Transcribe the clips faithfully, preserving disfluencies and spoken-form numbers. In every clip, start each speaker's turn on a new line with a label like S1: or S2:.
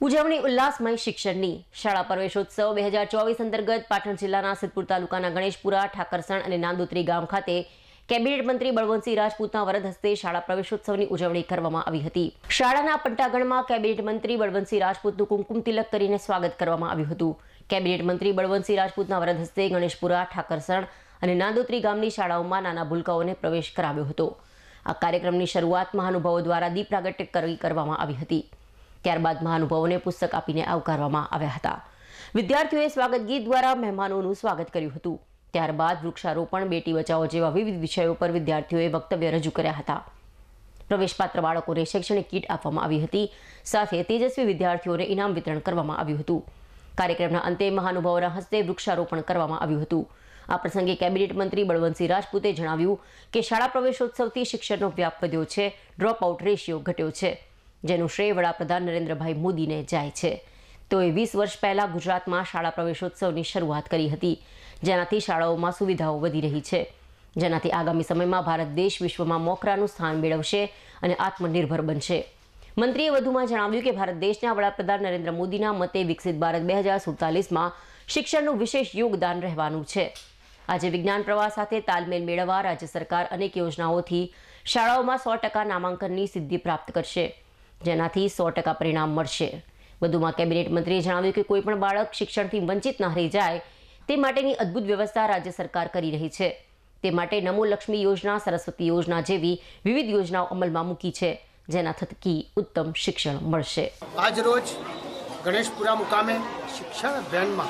S1: ઉજવણી ઉલ્લાસમય શિક્ષણની શાળા પ્રવેશોત્સવ બે હજાર ચોવીસ અંતર્ગત પાટણ જિલ્લાના સિદ્ધપુર તાલુકાના ગણેશપુરા, ઠાકરસણ અને નાંદોત્રી ગામ ખાતે કેબિનેટ મંત્રી બળવંતસિંહ રાજપૂતના વરદ હસ્તે શાળા પ્રવેશોત્સવની ઉજવણી કરવામાં આવી હતી. શાળાના પંટાગણમાં કેબિનેટ મંત્રી બળવંતસિંહ રાજપૂતનું કુમકુમ તિલક કરીને સ્વાગત કરવામાં આવ્યું હતું. કેબિનેટ મંત્રી બળવંતસિંહ રાજપૂતના વરદ હસ્તે ગણેશપુરા, ઠાકરસણ અને નાંદોત્રી ગામની શાળાઓમાં નાના ભૂલકાઓને પ્રવેશ કરાવ્યો હતો. આ કાર્યક્રમની શરૂઆત મહાનુભાવો દ્વારા દીપ પ્રાગટ્ય કરી કરવામાં આવી હતી. ત્યારબાદ મહાનુભાવોને પુસ્તક આપીને આવકારવામાં આવ્યા હતા. વિદ્યાર્થીઓએ સ્વાગત ગીત દ્વારા મહેમાનોનું સ્વાગત કર્યું હતું. ત્યારબાદ વૃક્ષારોપણ, બેટી બચાવો જેવા વિવિધ વિષયો પર વિદ્યાર્થીઓએ વક્તવ્ય રજૂ કર્યા હતા. પ્રવેશપાત્ર બાળકોને શૈક્ષણિક કીટ આપવામાં આવી હતી. સાથે તેજસ્વી વિદ્યાર્થીઓને ઇનામ વિતરણ કરવામાં આવ્યું હતું. કાર્યક્રમના અંતે મહાનુભાવોના હસ્તે વૃક્ષારોપણ કરવામાં આવ્યું હતું. આ પ્રસંગે કેબિનેટ મંત્રી બળવંતસિંહ રાજપૂતે જણાવ્યું કે શાળા પ્રવેશોત્સવથી શિક્ષણનો વ્યાપ વધ્યો છે, ડ્રોપ આઉટ રેશિયો ઘટ્યો છે, જેનું શ્રેય વડાપ્રધાન નરેન્દ્રભાઈ મોદીને જાય છે. તેઓએ વીસ વર્ષ પહેલા ગુજરાતમાં શાળા પ્રવેશોત્સવની શરૂઆત કરી હતી, જેનાથી શાળાઓમાં સુવિધાઓ વધી રહી છે, જેનાથી આગામી સમયમાં ભારત દેશ વિશ્વમાં મોખરાનું સ્થાન મેળવશે અને આત્મનિર્ભર બનશે. મંત્રીએ વધુમાં જણાવ્યું કે ભારત દેશના વડાપ્રધાન નરેન્દ્ર મોદીના મતે વિકસિત ભારત બે હજાર સુડતાલીસમાં શિક્ષણનું વિશેષ યોગદાન રહેવાનું છે. આજે વિજ્ઞાન પ્રવાહ સાથે તાલમેલ મેળવવા રાજ્ય સરકાર અનેક યોજનાઓથી શાળાઓમાં સો ટકા નામાંકનની સિદ્ધિ પ્રાપ્ત કરશે, જેનાથી સો ટકા પરિણામ મળશે. વધુમાં કેબિનેટ મંત્રીએ જણાવ્યું કે કોઈ પણ બાળક શિક્ષણથી વંચિત ન રહી જાય તે માટેની અદ્ભુત વ્યવસ્થા રાજ્ય સરકાર કરી રહી છે. તે માટે નમો લક્ષ્મી યોજના, સરસ્વતી યોજના જેવી વિવિધ યોજનાઓ અમલમાં મૂકી છે, જેના થકી ઉત્તમ શિક્ષણ મળશે.
S2: આજ રોજ ગણેશપુરા મુકામે શિક્ષણ અભિયાનમાં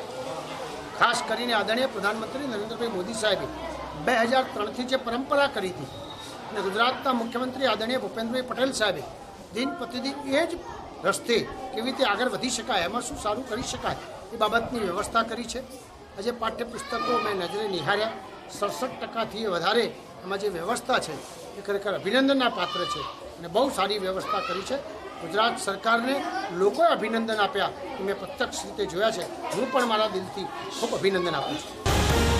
S2: ખાસ કરીને આદરણીય પ્રધાનમંત્રી નરેન્દ્રભાઈ મોદી સાહેબે બે હજાર ત્રણથી જે પરંપરા કરી હતી અને ગુજરાતના મુખ્યમંત્રી આદરણીય ભૂપેન્દ્રભાઈ પટેલ સાહેબે દિન પ્રતિદિન એ જ રસ્તે કેવી રીતે આગળ વધી શકાય, એમાં શું સારું કરી શકાય એ બાબતની વ્યવસ્થા કરી છે. આજે પાઠ્યપુસ્તકો મેં નજરે નિહાળ્યા, સડસઠ ટકાથી વધારે એમાં જે વ્યવસ્થા છે એ ખરેખર અભિનંદનના પાત્ર છે અને બહુ સારી વ્યવસ્થા કરી છે. ગુજરાત સરકારને લોકોએ અભિનંદન આપ્યા, મેં પ્રત્યક્ષ રીતે જોયા છે. હું પણ મારા દિલથી ખૂબ અભિનંદન આપું છું.